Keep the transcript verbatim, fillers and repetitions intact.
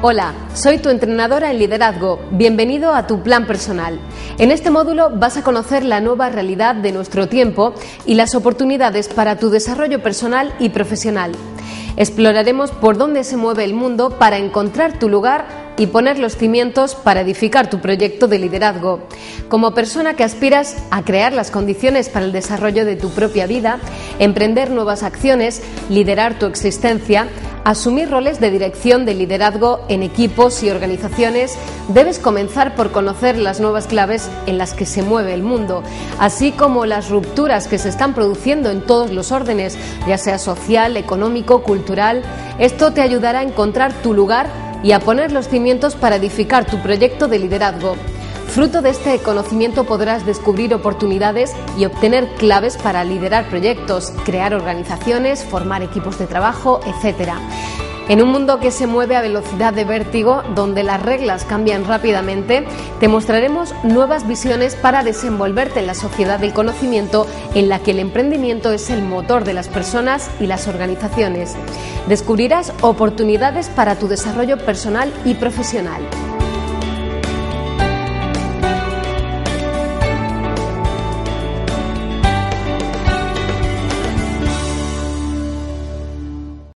Hola, soy tu entrenadora en liderazgo. Bienvenido a tu plan personal. En este módulo vas a conocer la nueva realidad de nuestro tiempo y las oportunidades para tu desarrollo personal y profesional. Exploraremos por dónde se mueve el mundo para encontrar tu lugar y poner los cimientos para edificar tu proyecto de liderazgo. Como persona que aspiras a crear las condiciones para el desarrollo de tu propia vida, emprender nuevas acciones, liderar tu existencia, asumir roles de dirección de liderazgo en equipos y organizaciones, debes comenzar por conocer las nuevas claves en las que se mueve el mundo, así como las rupturas que se están produciendo en todos los órdenes, ya sea social, económico, cultural. Esto te ayudará a encontrar tu lugar y a poner los cimientos para edificar tu proyecto de liderazgo. Fruto de este conocimiento podrás descubrir oportunidades y obtener claves para liderar proyectos, crear organizaciones, formar equipos de trabajo, etcétera. En un mundo que se mueve a velocidad de vértigo, donde las reglas cambian rápidamente, te mostraremos nuevas visiones para desenvolverte en la sociedad del conocimiento, en la que el emprendimiento es el motor de las personas y las organizaciones. Descubrirás oportunidades para tu desarrollo personal y profesional.